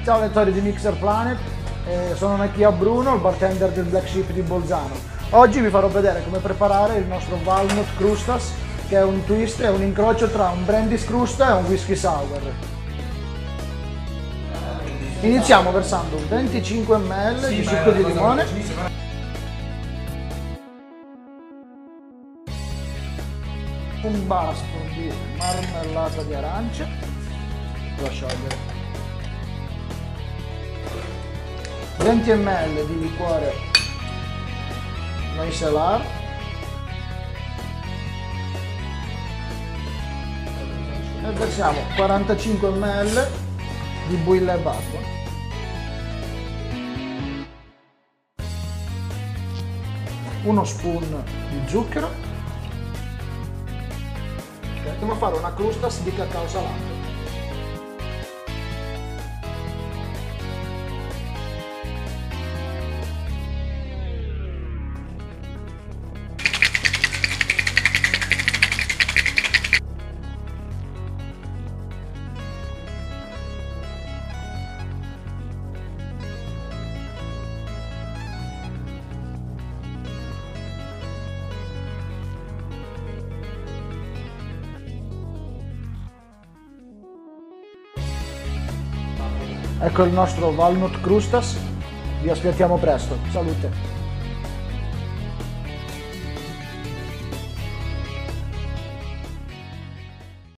Ciao lettori di Mixer Planet, sono Nakia Bruno, il bartender del Black Sheep di Bolzano. Oggi vi farò vedere come preparare il nostro Walnut Krustas, che è un twist, è un incrocio tra un brandy Krusta e un whisky sour. Iniziamo versando 25 ml di succo di limone, un basto di marmellata di arance, da sciogliere, 20 ml di liquore micellar, e versiamo 45 ml di Buille d'acqua, uno spoon di zucchero. Andiamo a fare una crustas di cacao salato. Ecco il nostro Walnut Krustas, vi aspettiamo presto, salute!